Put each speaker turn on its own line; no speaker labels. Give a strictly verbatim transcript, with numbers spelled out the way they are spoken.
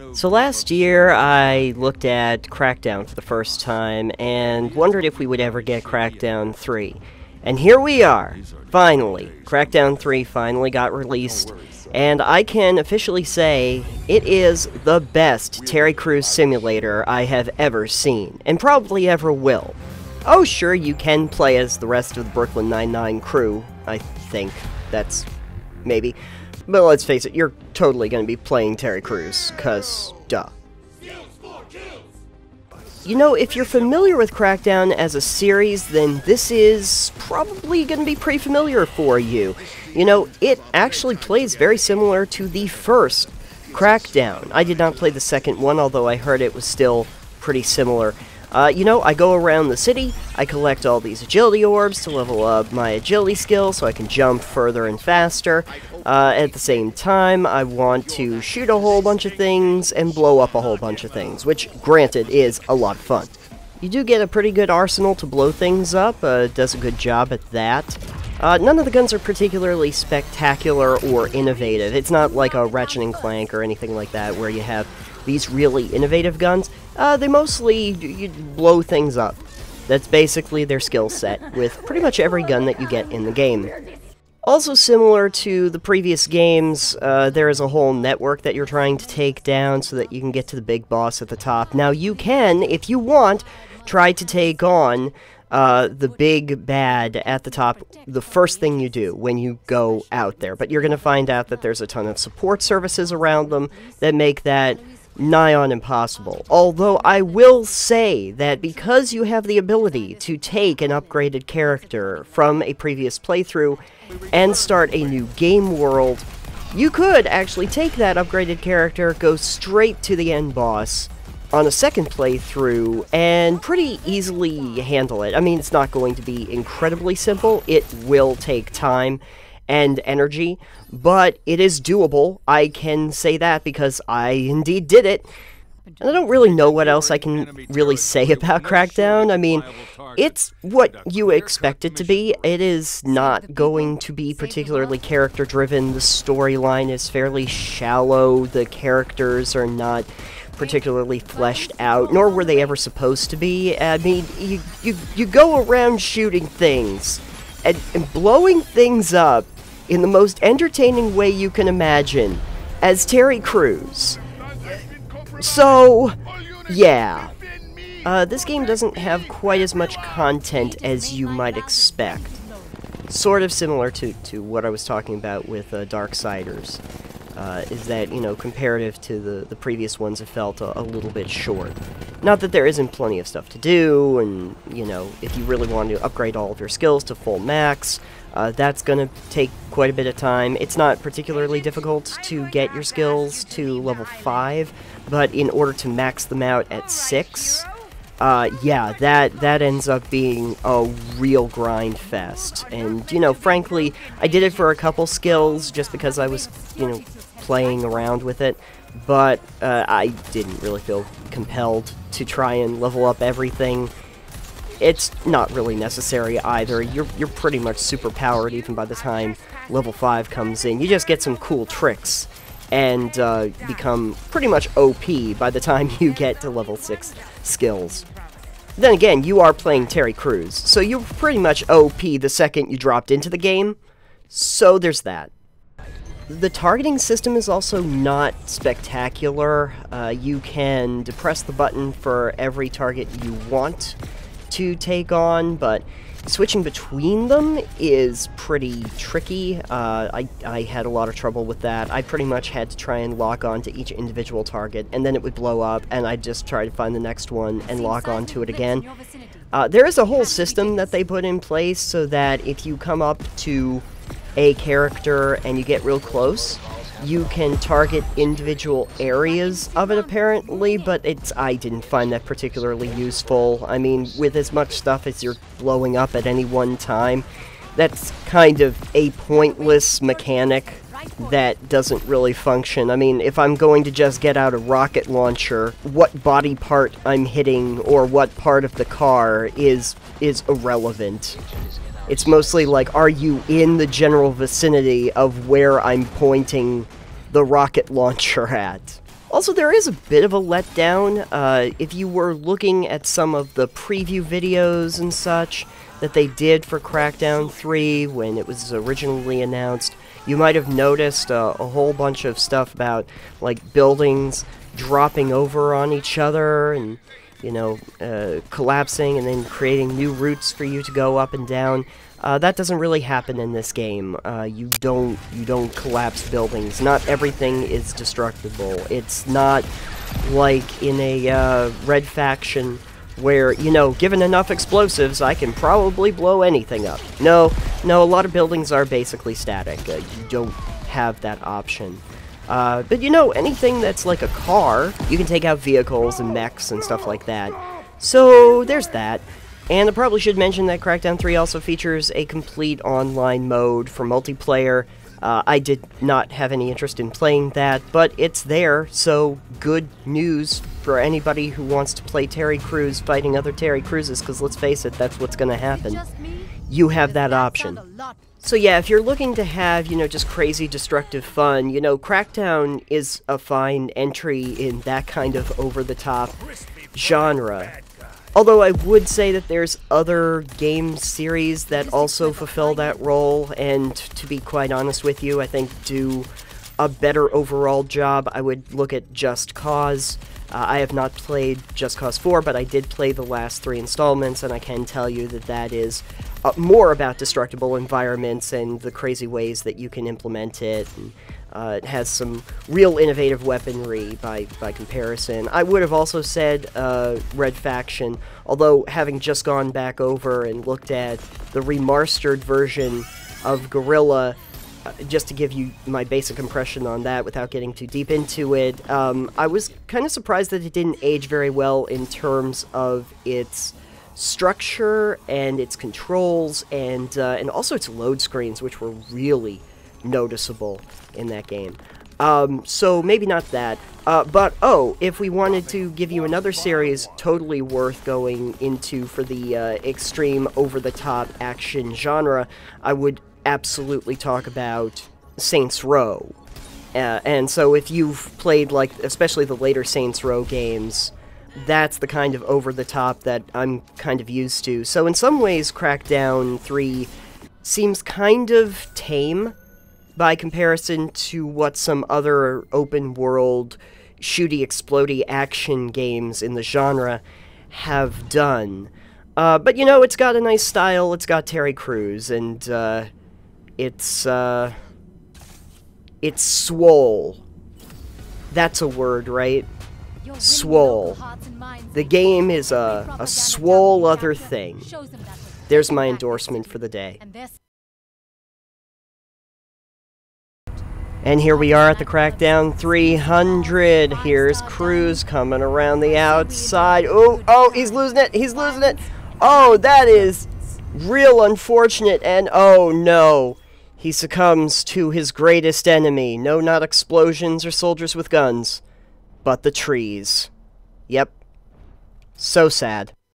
So last year, I looked at Crackdown for the first time and wondered if we would ever get Crackdown three. And here we are! Finally! Crackdown three finally got released, and I can officially say it is the best Terry Crews simulator I have ever seen, and probably ever will. Oh sure, you can play as the rest of the Brooklyn Nine-Nine crew, I think. That's... maybe. But let's face it, you're totally going to be playing Terry Crews, cause duh. You know, if you're familiar with Crackdown as a series, then this is probably going to be pretty familiar for you. You know, it actually plays very similar to the first Crackdown. I did not play the second one, although I heard it was still pretty similar. Uh, you know, I go around the city, I collect all these agility orbs to level up my agility skill so I can jump further and faster. Uh, at the same time, I want to shoot a whole bunch of things and blow up a whole bunch of things, which, granted, is a lot of fun. You do get a pretty good arsenal to blow things up, uh, does a good job at that. Uh, none of the guns are particularly spectacular or innovative. It's not like a Ratchet and Clank or anything like that, where you have these really innovative guns. Uh, they mostly you blow things up. That's basically their skill set, with pretty much every gun that you get in the game. Also similar to the previous games, uh, there is a whole network that you're trying to take down so that you can get to the big boss at the top. Now you can, if you want, try to take on uh, the big bad at the top the first thing you do when you go out there. But you're going to find out that there's a ton of support services around them that make that nigh on impossible. Although I will say that because you have the ability to take an upgraded character from a previous playthrough and start a new game world, you could actually take that upgraded character, go straight to the end boss on a second playthrough, and pretty easily handle it. I mean, it's not going to be incredibly simple. It will take time and energy, but it is doable. I can say that because I indeed did it. And I don't really know what else I can really say about Crackdown. I mean, it's what you expect it to be. It is not going to be particularly character-driven. The storyline is fairly shallow. The characters are not particularly fleshed out, nor were they ever supposed to be. I mean, you, you, you go around shooting things and, and blowing things up in the most entertaining way you can imagine as Terry Crews. So, yeah. Uh, this game doesn't have quite as much content as you might expect. Sort of similar to, to what I was talking about with uh, Darksiders. Uh, is that, you know, comparative to the, the previous ones, it felt a, a little bit short. Not that there isn't plenty of stuff to do, and, you know, if you really want to upgrade all of your skills to full max, uh, that's going to take quite a bit of time. It's not particularly difficult to get your skills to level five, but in order to max them out at six, uh, yeah, that, that ends up being a real grind fest. And, you know, frankly, I did it for a couple skills just because I was, you know, playing around with it, but uh, I didn't really feel compelled to try and level up everything. It's not really necessary either. You're, you're pretty much super powered even by the time level five comes in. You just get some cool tricks and uh, become pretty much O P by the time you get to level six skills. Then again, you are playing Terry Crews, so you're pretty much O P the second you dropped into the game, so there's that. The targeting system is also not spectacular. Uh, you can depress the button for every target you want to take on, but switching between them is pretty tricky. Uh, I, I had a lot of trouble with that. I pretty much had to try and lock on to each individual target, and then it would blow up, and I'd just try to find the next one and lock on to it again. Uh, there is a whole system that they put in place so that if you come up to a character and you get real close, you can target individual areas of it apparently, but it's I didn't find that particularly useful. I mean, with as much stuff as you're blowing up at any one time, that's kind of a pointless mechanic that doesn't really function. I mean, if I'm going to just get out a rocket launcher, what body part I'm hitting or what part of the car is is irrelevant. It's mostly like, are you in the general vicinity of where I'm pointing the rocket launcher at? Also, there is a bit of a letdown. Uh, if you were looking at some of the preview videos and such that they did for Crackdown three when it was originally announced, you might have noticed uh, a whole bunch of stuff about, like, buildings dropping over on each other and, you know, uh, collapsing and then creating new routes for you to go up and down. Uh, that doesn't really happen in this game. Uh, you don't you don't collapse buildings. Not everything is destructible. It's not like in a uh, Red Faction where, you know, given enough explosives, I can probably blow anything up. No, no, a lot of buildings are basically static. Uh, you don't have that option. Uh, but, you know, anything that's like a car, you can take out vehicles and mechs and stuff like that. So, there's that. And I probably should mention that Crackdown three also features a complete online mode for multiplayer. Uh, I did not have any interest in playing that, but it's there, so good news for anybody who wants to play Terry Crews fighting other Terry Crewses, because let's face it, that's what's going to happen. You have that option. So yeah, if you're looking to have, you know, just crazy destructive fun, you know, Crackdown is a fine entry in that kind of over-the-top genre. Although I would say that there's other game series that also fulfill that role, and to be quite honest with you, I think do a better overall job. I would look at Just Cause. Uh, I have not played Just Cause four, but I did play the last three installments, and I can tell you that that is uh, more about destructible environments and the crazy ways that you can implement it. And, Uh, it has some real innovative weaponry by, by comparison. I would have also said uh, Red Faction, although having just gone back over and looked at the remastered version of Guerrilla, uh, just to give you my basic impression on that without getting too deep into it, um, I was kind of surprised that it didn't age very well in terms of its structure and its controls and, uh, and also its load screens, which were really noticeable in that game. Um, so maybe not that. Uh, but, oh, if we wanted to give you another series totally worth going into for the uh, extreme over-the-top action genre, I would absolutely talk about Saints Row. Uh, and so if you've played, like, especially the later Saints Row games, that's the kind of over-the-top that I'm kind of used to. So in some ways, Crackdown three seems kind of tame by comparison to what some other open-world, shooty, explodey action games in the genre have done. Uh, but, you know, it's got a nice style, it's got Terry Crews, and, uh, it's, uh, it's swole. That's a word, right? Swole. The game is a, a swole other thing. There's my endorsement for the day. And here we are at the Crackdown three hundred. Here's Crews coming around the outside. Oh, oh, he's losing it. He's losing it. Oh, that is real unfortunate. And oh no, he succumbs to his greatest enemy. No, not explosions or soldiers with guns, but the trees. Yep. So sad.